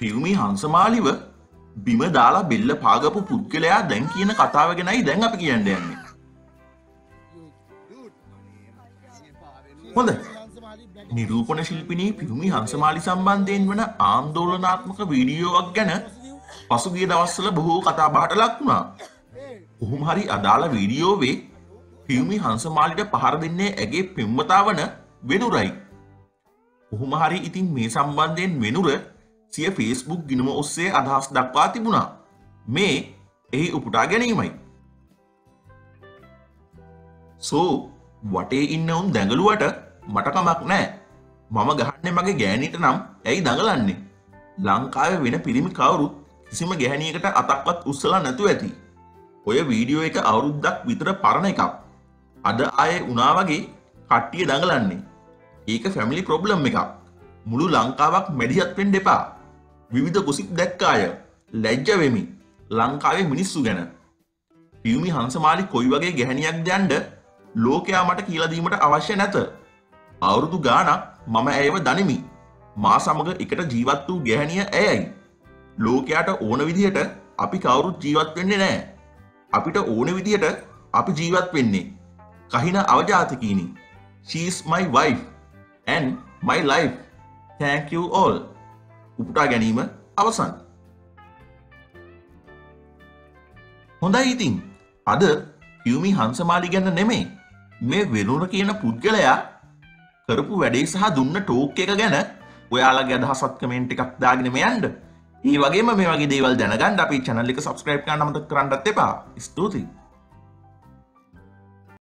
පියුමි හංසමාලිව බිම දාලා බෙල්ල පාගපු පුද්ගලයා දැන් කියන කතාව ගැනයි දැන් අපි කියන්න යන්නේ. හොඳයි. නිරූපණ ශිල්පිනී පියුමි හංසමාලි සම්බන්ධයෙන් වන ආందోලනාත්මක වීඩියෝවක් ගැන පසුගිය දවස්වල බොහෝ කතා බහට ලක් වුණා. කොහොම හරි අදාළ වීඩියෝවේ පියුමි හංසමාලිට පහර දෙන්නේ ඇගේ පෙම්වතා වන වෙනුරයි. කොහොම හරි ඉතින් මේ සම්බන්ධයෙන් වෙනුර සිය Facebook ගිණුම ඔස්සේ අදහස් දක්වා තිබුණා. මේ එහි උපුටා ගැනීමයි. වටේ ඉන්න උන් දැඟලුවට මට කමක් නැහැ. මම ගහන්නේ මගේ ගෑණිට නම් ඇයි දඟලන්නේ? ලංකාවේ වෙන පිරිමි කවුරුත් කිසිම ගැහණියකට අතක්වත් උස්සලා නැතුව ඇති. ඔය වීඩියෝ එක අවුරුද්දක් විතර පරණ එකක්. අද ආයේ උනා වගේ කට්ටිය දඟලන්නේ. ඒක ෆැමිලි ප්‍රොබ්ලම් එකක්. මුළු ලංකාවක් මැදිහත් වෙන්න එපා. විවිධ ගොසිප් දැක්ක අය ලැජ්ජ වෙමි ලංකාවේ මිනිස්සු ගැන. පියුමි හංසමාලි කොයි වගේ ගැහණියක්ද යන්න ලෝකයා මට කියලා දීමට අවශ්‍ය නැත. අවුරුදු ගාණක් මම ඇයව දනිමි. මා සමග එකට ජීවත් වූ ගැහණිය ඇයයි. ලෝකයාට ඕන විදිහට අපි කවුරුත් ජීවත් වෙන්නේ නැහැ. අපිට ඕන විදිහට අපි ජීවත් වෙන්නේ. කහින අවජාතකීනි. She is my wife and my life. Thank you all. උපුටා ගැනීම අවසන්. හොඳයි ඉතින් අද පියුමි හංසමාලි ගැන නෙමෙයි මේ වෙනුර කියන පුද්ගලයා කරපු වැඩේ සහ දුන්න ටෝක් එක ගැන ඔයාලගේ අදහසත් කමෙන්ට් එකක් දාගෙන යන්න. ඒ වගේම මේ වගේ දේවල් දැනගන්න අපේ channel එක subscribe කරන්න අමතක කරන්නත් එපා. ස්තුතියි.